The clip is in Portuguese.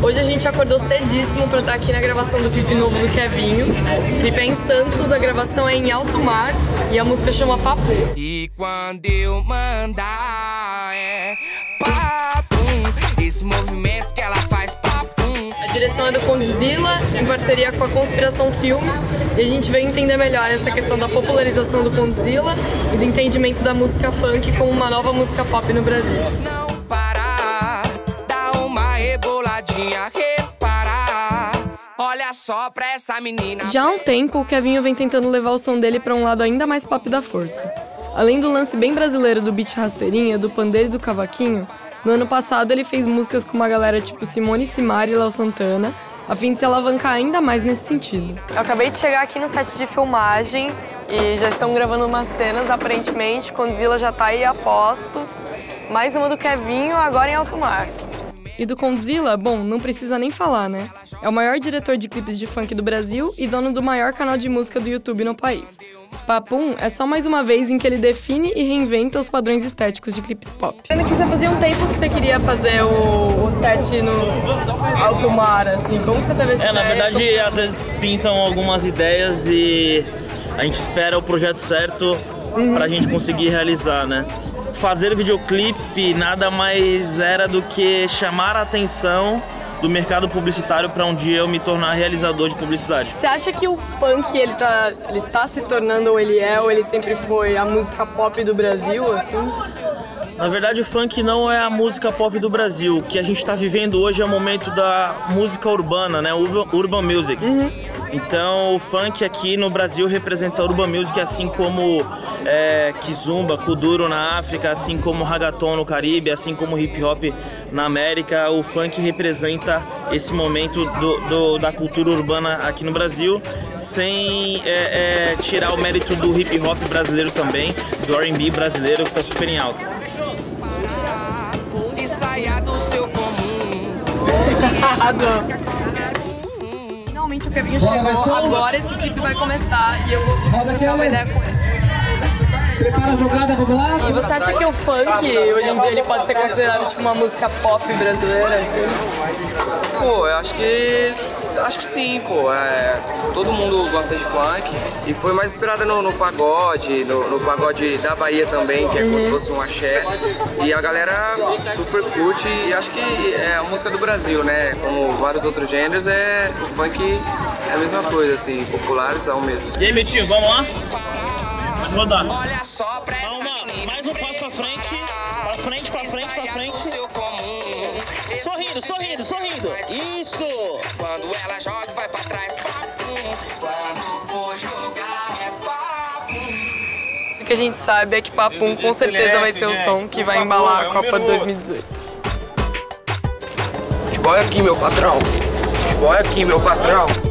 Hoje a gente acordou cedíssimo pra estar aqui na gravação do clipe novo do Kevinho. O clipe é em Santos, a gravação é em alto mar e a música chama Papo. E quando eu mandar é papum, esse movimento que ela faz papum. A direção é do Condzilla, em parceria com a Conspiração Filmes, e a gente veio entender melhor essa questão da popularização do Condzilla e do entendimento da música funk como uma nova música pop no Brasil. Não parar, dá uma reboladinha, reparar. Olha só pra essa menina. Já há um tempo, o Kevinho vem tentando levar o som dele para um lado ainda mais pop da força. Além do lance bem brasileiro do beat rasteirinha, do pandeiro e do cavaquinho, no ano passado ele fez músicas com uma galera tipo Simone Simara e Léo Santana, a fim de se alavancar ainda mais nesse sentido. Eu acabei de chegar aqui no set de filmagem e já estão gravando umas cenas, aparentemente, Condzilla já tá aí a postos. Mais uma do Kevinho, agora em alto mar. E do Condzilla, bom, não precisa nem falar, né? É o maior diretor de clipes de funk do Brasil e dono do maior canal de música do YouTube no país. Papum é só mais uma vez em que ele define e reinventa os padrões estéticos de clipes pop. Sendo que já fazia um tempo que você queria fazer o set no alto mar, assim, como que você teve esse ideia? Na verdade, às vezes pintam algumas ideias e a gente espera o projeto certo pra gente conseguir realizar, né? Fazer o videoclipe nada mais era do que chamar a atenção do mercado publicitário para um dia eu me tornar realizador de publicidade. Você acha que o funk ele está se tornando ou ele sempre foi a música pop do Brasil, assim? Na verdade, o funk não é a música pop do Brasil. O que a gente está vivendo hoje é o momento da música urbana, né? Urban Music. Então, o funk aqui no Brasil representa a Urban Music, assim como Kizomba, Kuduro na África, assim como Ragaton no Caribe, assim como Hip Hop na América. O funk representa esse momento da cultura urbana aqui no Brasil, sem tirar o mérito do Hip Hop brasileiro também, do R&B brasileiro, que está super em alta. E saia do seu comum. Finalmente o Kevinho chegou, agora esse clipe vai começar e eu vou trocar uma ideia com ele. Prepara a jogada, vamos lá? E você acha que o funk, hoje em dia, ele pode ser considerado tipo uma música pop brasileira, assim? Pô, eu acho que sim, pô. Todo mundo gosta de funk e foi mais inspirada no pagode, no pagode da Bahia também, que é como se fosse um axé. E a galera super curte e acho que é a música do Brasil, né? Como vários outros gêneros, o funk é a mesma coisa, assim, popularizão mesmo. E aí, Betinho, vamos lá? Pode rodar. Olha só pra essa menina. Mais um passo pra frente, pra frente, pra frente, pra frente. Sorrindo. Isso! Quando ela joga, vai pra trás, papum. Quando for jogar, é papum. O que a gente sabe é que Papum com certeza vai ser o som que vai embalar a Copa de 2018. Futebol é aqui, meu patrão. Futebol é aqui, meu patrão.